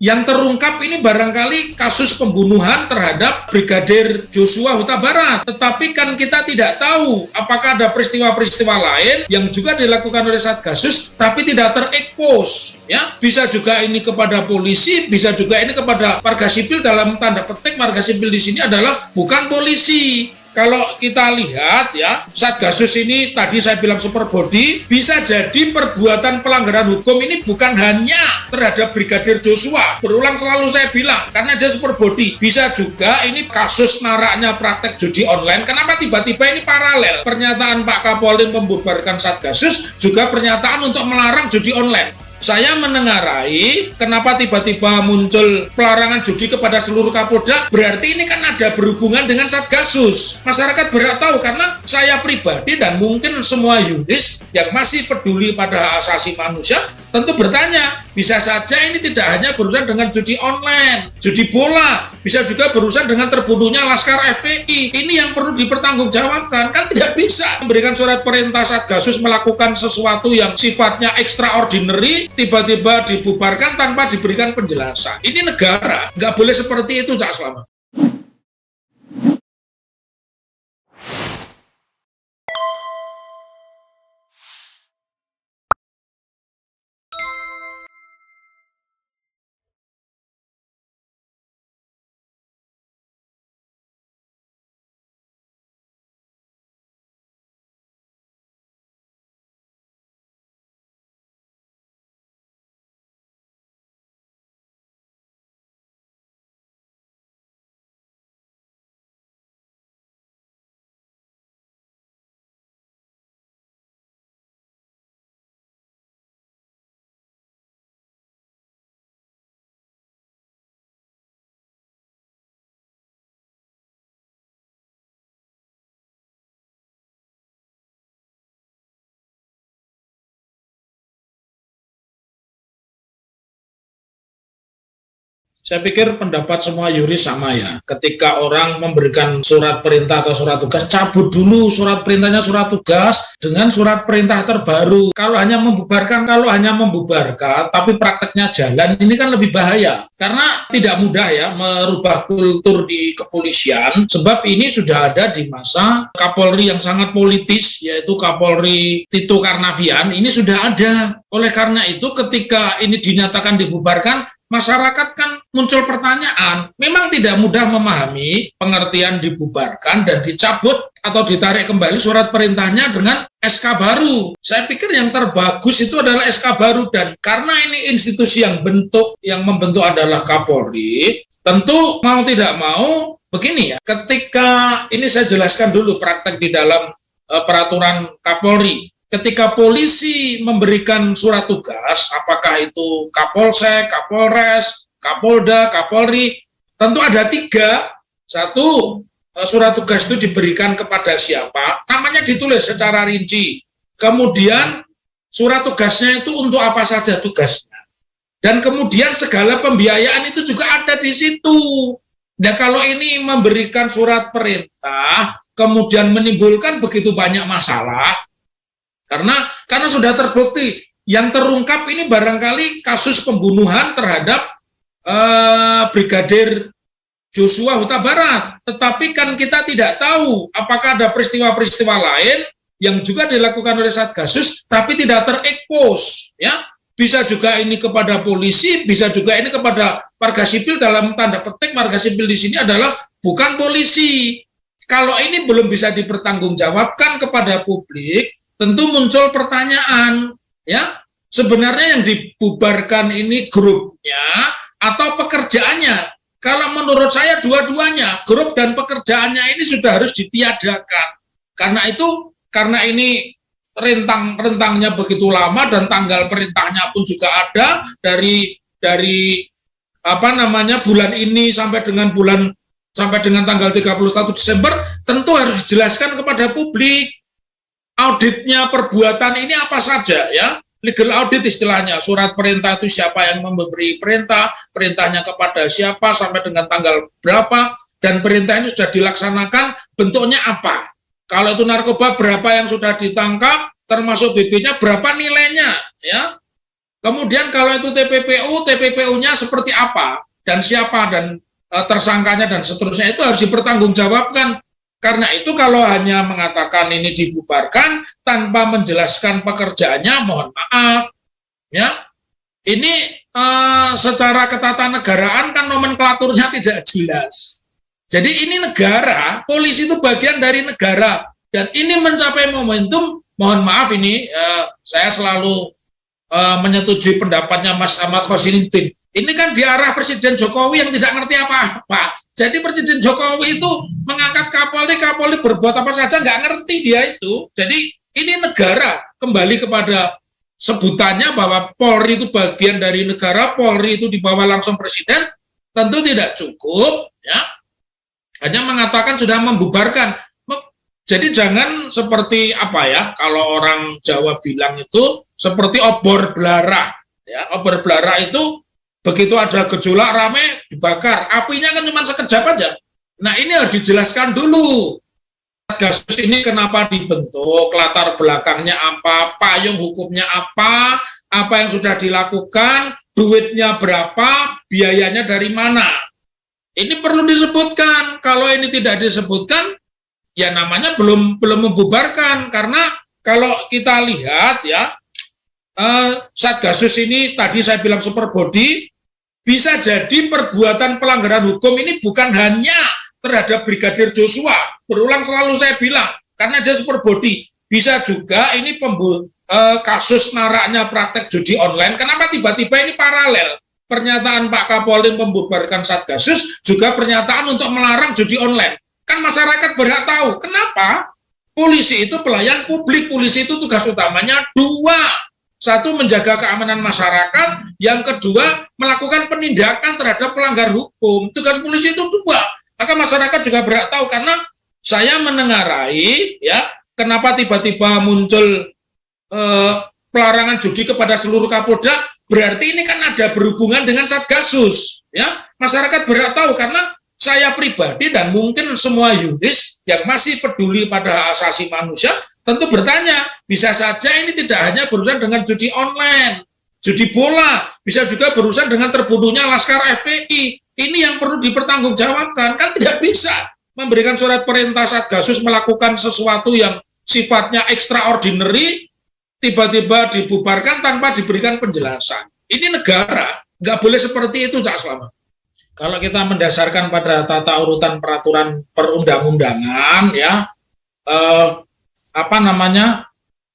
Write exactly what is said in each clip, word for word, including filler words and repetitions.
Yang terungkap ini barangkali kasus pembunuhan terhadap Brigadir Joshua Huta Barat. Tetapi kan kita tidak tahu apakah ada peristiwa-peristiwa lain yang juga dilakukan oleh Satgasus tapi tidak terekspos. Ya, bisa juga ini kepada polisi, bisa juga ini kepada warga sipil. Dalam tanda petik warga sipil di sini adalah bukan polisi. Kalau kita lihat ya, Satgasus ini tadi saya bilang super body, bisa jadi perbuatan pelanggaran hukum ini bukan hanya terhadap Brigadir Joshua. Berulang selalu saya bilang, karena dia super body. Bisa juga ini kasus maraknya praktek judi online. Kenapa tiba-tiba ini paralel? Pernyataan Pak Kapolri membubarkan Satgasus, juga pernyataan untuk melarang judi online. Saya menengarai kenapa tiba-tiba muncul pelarangan judi kepada seluruh Kapolda, berarti ini kan ada berhubungan dengan Satgasus. Masyarakat berhak tahu karena saya pribadi dan mungkin semua yuris yang masih peduli pada hak asasi manusia tentu bertanya, bisa saja ini tidak hanya berurusan dengan judi online, judi bola, bisa juga berurusan dengan terbunuhnya Laskar F P I. Ini yang perlu dipertanggungjawabkan. Kan tidak bisa memberikan surat perintah Satgasus melakukan sesuatu yang sifatnya extraordinary, tiba-tiba dibubarkan tanpa diberikan penjelasan. Ini negara, nggak boleh seperti itu, Cak Slamet. Saya pikir pendapat semua yuris sama ya. Ketika orang memberikan surat perintah atau surat tugas, cabut dulu surat perintahnya, surat tugas dengan surat perintah terbaru. Kalau hanya membubarkan, kalau hanya membubarkan, tapi prakteknya jalan, ini kan lebih bahaya. Karena tidak mudah ya merubah kultur di kepolisian, sebab ini sudah ada di masa Kapolri yang sangat politis, yaitu Kapolri Tito Karnavian, ini sudah ada. Oleh karena itu ketika ini dinyatakan dibubarkan, masyarakat kan muncul pertanyaan, memang tidak mudah memahami pengertian dibubarkan dan dicabut atau ditarik kembali surat perintahnya dengan S K baru. Saya pikir yang terbagus itu adalah S K baru, dan karena ini institusi yang bentuk yang membentuk adalah Kapolri, tentu mau tidak mau begini ya, ketika ini saya jelaskan dulu praktek di dalam uh, peraturan Kapolri. Ketika polisi memberikan surat tugas, apakah itu Kapolsek, Kapolres, Kapolda, Kapolri, tentu ada tiga. Satu, surat tugas itu diberikan kepada siapa, namanya ditulis secara rinci. Kemudian surat tugasnya itu untuk apa saja tugasnya. Dan kemudian segala pembiayaan itu juga ada di situ. Nah, kalau ini memberikan surat perintah, kemudian menimbulkan begitu banyak masalah, Karena karena sudah terbukti yang terungkap ini barangkali kasus pembunuhan terhadap uh, Brigadir Joshua Huta Barat. Tetapi kan kita tidak tahu apakah ada peristiwa-peristiwa lain yang juga dilakukan oleh Satgasus tapi tidak terekspos, ya. Bisa juga ini kepada polisi, bisa juga ini kepada warga sipil. Dalam tanda petik warga sipil di sini adalah bukan polisi. Kalau ini belum bisa dipertanggungjawabkan kepada publik, tentu muncul pertanyaan, ya, sebenarnya yang dibubarkan ini grupnya atau pekerjaannya? Kalau menurut saya dua-duanya, grup dan pekerjaannya ini sudah harus ditiadakan. Karena itu, karena ini rentang-rentangnya begitu lama dan tanggal perintahnya pun juga ada dari dari apa namanya bulan ini sampai dengan bulan sampai dengan tanggal tiga puluh satu Desember, tentu harus dijelaskan kepada publik. Auditnya perbuatan ini apa saja, ya, legal audit istilahnya, surat perintah itu siapa yang memberi perintah, perintahnya kepada siapa, sampai dengan tanggal berapa, dan perintah ini sudah dilaksanakan, bentuknya apa. Kalau itu narkoba, berapa yang sudah ditangkap, termasuk B B-nya, berapa nilainya, ya. Kemudian kalau itu T P P U, T P P U-nya seperti apa dan siapa dan e, tersangkanya dan seterusnya itu harus dipertanggungjawabkan. Karena itu kalau hanya mengatakan ini dibubarkan tanpa menjelaskan pekerjaannya, mohon maaf, ya. Ini e, secara ketatanegaraan kan nomenklaturnya tidak jelas. Jadi ini negara, polisi itu bagian dari negara dan ini mencapai momentum. Mohon maaf ini e, saya selalu e, menyetujui pendapatnya Mas Ahmad Khosinuddin. Ini kan di arah Presiden Jokowi yang tidak ngerti apa-apa. Jadi Presiden Jokowi itu mengangkat Kapolri, Kapolri berbuat apa saja, nggak ngerti dia itu. Jadi ini negara, kembali kepada sebutannya bahwa Polri itu bagian dari negara, Polri itu di bawah langsung Presiden, tentu tidak cukup, ya. Hanya mengatakan sudah membubarkan. Jadi jangan seperti apa ya, kalau orang Jawa bilang itu seperti obor belara. Ya, obor belara itu begitu ada gejolak rame dibakar, apinya kan cuma sekejap aja. Nah ini harus dijelaskan dulu. Satgasus ini kenapa dibentuk, latar belakangnya apa, payung hukumnya apa, apa yang sudah dilakukan, duitnya berapa, biayanya dari mana. Ini perlu disebutkan. Kalau ini tidak disebutkan, ya namanya belum belum membubarkan. Karena kalau kita lihat ya, eh, Satgasus ini tadi saya bilang super body. Bisa jadi perbuatan pelanggaran hukum ini bukan hanya terhadap Brigadir Joshua. Berulang selalu saya bilang, karena dia super body. Bisa juga ini pembu eh, kasus maraknya praktek judi online. Kenapa tiba-tiba ini paralel? Pernyataan Pak Kapolri membubarkan Satgasus, juga pernyataan untuk melarang judi online. Kan masyarakat berhak tahu. Kenapa? Polisi itu pelayan publik. Polisi itu tugas utamanya dua. Satu, menjaga keamanan masyarakat. Yang kedua, melakukan penindakan terhadap pelanggar hukum. Tugas polisi itu dua. Maka masyarakat juga berhak tahu. Karena saya menengarai, ya, kenapa tiba-tiba muncul eh, pelarangan judi kepada seluruh Kapolda. Berarti ini kan ada berhubungan dengan Satgasus. Ya, masyarakat berhak tahu karena saya pribadi dan mungkin semua yuris yang masih peduli pada hak asasi manusia tentu bertanya, bisa saja ini tidak hanya berurusan dengan judi online, judi bola, bisa juga berurusan dengan terbunuhnya Laskar F P I. Ini yang perlu dipertanggungjawabkan. Kan tidak bisa memberikan surat perintah Satgasus melakukan sesuatu yang sifatnya extraordinary, tiba-tiba dibubarkan tanpa diberikan penjelasan. Ini negara, nggak boleh seperti itu, Cak Slamet. Kalau kita mendasarkan pada tata urutan peraturan perundang-undangan, ya, eh, apa namanya,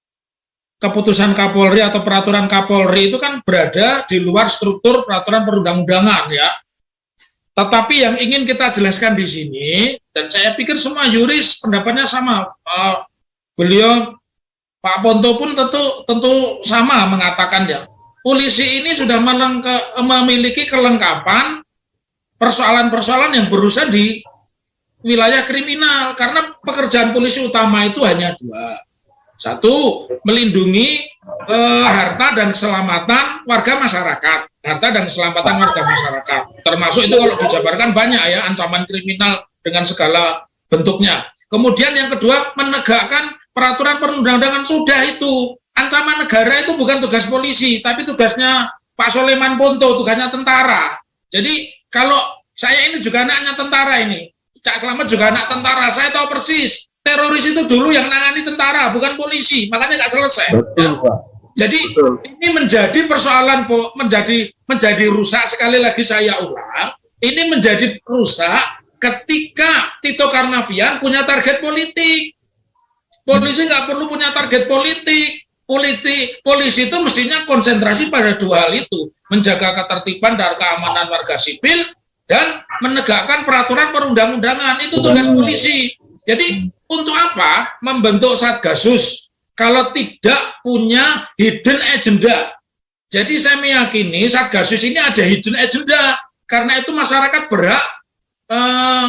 keputusan Kapolri atau peraturan Kapolri itu kan berada di luar struktur peraturan perundang-undangan, ya. Tetapi yang ingin kita jelaskan di sini, dan saya pikir semua yuris pendapatnya sama, uh, beliau Pak Ponto pun tentu tentu sama mengatakan, ya, polisi ini sudah melengke, memiliki kelengkapan persoalan-persoalan yang berurusan di wilayah kriminal, karena pekerjaan polisi utama itu hanya dua. Satu, melindungi eh, harta dan keselamatan warga masyarakat. Harta dan keselamatan warga masyarakat. Termasuk itu kalau dijabarkan banyak ya, ancaman kriminal dengan segala bentuknya. Kemudian yang kedua, menegakkan peraturan perundang-undangan. Sudah itu. Ancaman negara itu bukan tugas polisi, tapi tugasnya Pak Soleman Ponto, tugasnya tentara. Jadi kalau saya ini juga anaknya tentara ini. Cak Slamet juga anak tentara, saya tahu persis. Teroris itu dulu yang nangani tentara, bukan polisi, makanya nggak selesai. Betul, Pak. Jadi Betul. Ini menjadi persoalan, menjadi menjadi rusak, sekali lagi saya ulang, ini menjadi rusak ketika Tito Karnavian punya target politik. Polisi nggak perlu punya target politik. Politik, polisi itu mestinya konsentrasi pada dua hal itu, menjaga ketertiban dan keamanan warga sipil, dan menegakkan peraturan perundang-undangan. Itu tugas polisi. Jadi untuk apa membentuk Satgasus kalau tidak punya hidden agenda? Jadi saya meyakini Satgasus ini ada hidden agenda. Karena itu masyarakat berhak eh,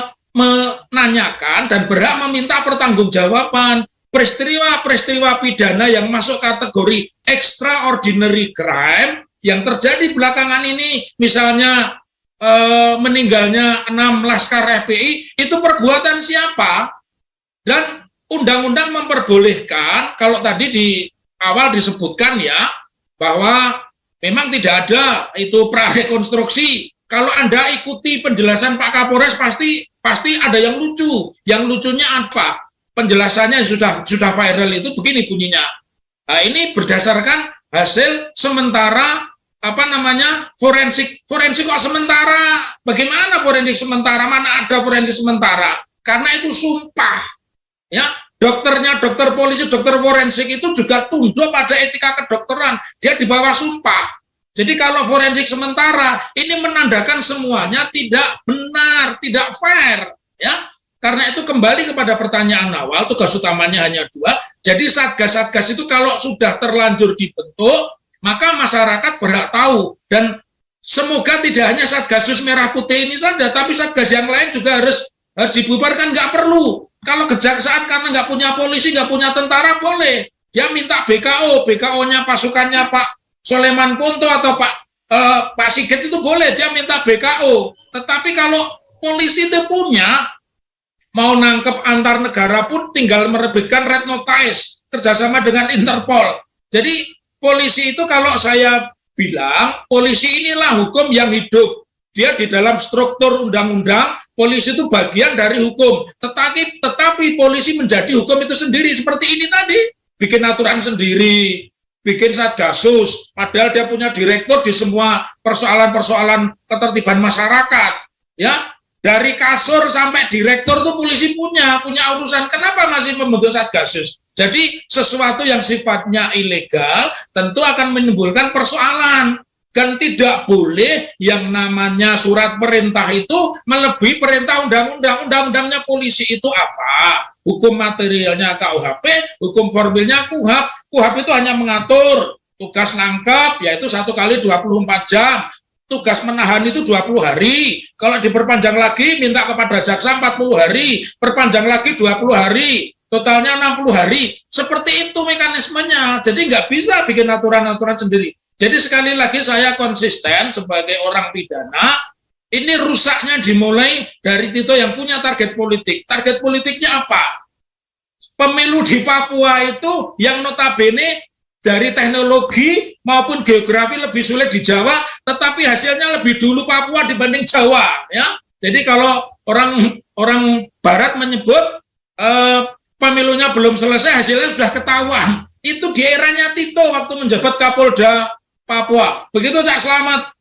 menanyakan dan berhak meminta pertanggungjawaban. Peristiwa-peristiwa pidana yang masuk kategori extraordinary crime yang terjadi belakangan ini, misalnya e, meninggalnya enam Laskar F P I, itu perbuatan siapa? Dan undang-undang memperbolehkan, kalau tadi di awal disebutkan ya, bahwa Memang tidak ada itu prarekonstruksi. Kalau Anda ikuti penjelasan Pak Kapolres pasti pasti ada yang lucu. Yang lucunya apa? Penjelasannya sudah sudah viral itu begini bunyinya. Nah, ini berdasarkan hasil sementara apa namanya forensik. Forensik kok sementara? Bagaimana forensik sementara? Mana ada forensik sementara? Karena itu sumpah. Ya, dokternya, dokter polisi, dokter forensik itu juga tunduk pada etika kedokteran. Dia di bawah sumpah. Jadi kalau forensik sementara, ini menandakan semuanya tidak benar, tidak fair. Ya, karena itu kembali kepada pertanyaan awal, tugas utamanya hanya dua. Jadi satgas-satgas itu kalau sudah terlanjur dibentuk, maka masyarakat berhak tahu. Dan semoga tidak hanya Satgasus Merah Putih ini saja, tapi satgas yang lain juga harus, harus dibubarkan, nggak perlu. Kalau kejaksaan karena nggak punya polisi, nggak punya tentara, boleh. Dia minta B K O, B K O-nya pasukannya Pak Soleman Ponto atau Pak eh, Pak Sigit itu boleh, dia minta B K O. Tetapi kalau polisi itu punya, mau nangkep antar negara pun tinggal menerbitkan red notice, kerjasama dengan Interpol. Jadi polisi itu kalau saya bilang, polisi inilah hukum yang hidup. Dia di dalam struktur undang-undang, polisi itu bagian dari hukum. Tetapi, tetapi polisi menjadi hukum itu sendiri. Seperti ini tadi, bikin aturan sendiri, bikin satgasus, padahal dia punya direktur di semua persoalan-persoalan ketertiban masyarakat. Ya, dari kasur sampai direktur tuh polisi punya, punya urusan. Kenapa masih membentuk satgasus? Jadi sesuatu yang sifatnya ilegal tentu akan menimbulkan persoalan. Dan tidak boleh yang namanya surat perintah itu melebihi perintah undang-undang. Undang-undangnya polisi itu apa? Hukum materialnya K U H P, hukum formilnya K U H P. K U H P itu hanya mengatur tugas nangkap, yaitu satu kali dua puluh empat jam. Tugas menahan itu dua puluh hari. Kalau diperpanjang lagi, minta kepada jaksa empat puluh hari. Perpanjang lagi dua puluh hari. Totalnya enam puluh hari. Seperti itu mekanismenya. Jadi nggak bisa bikin aturan-aturan sendiri. Jadi sekali lagi saya konsisten sebagai orang pidana, ini rusaknya dimulai dari Tito yang punya target politik. Target politiknya apa? Pemilu di Papua itu yang notabene dari teknologi maupun geografi lebih sulit di Jawa, tetapi hasilnya lebih dulu Papua dibanding Jawa. Ya, jadi kalau orang orang Barat menyebut eh, pemilunya belum selesai, hasilnya sudah ketahuan. Itu di eranya Tito waktu menjabat Kapolda Papua. Begitu Cak Slamet.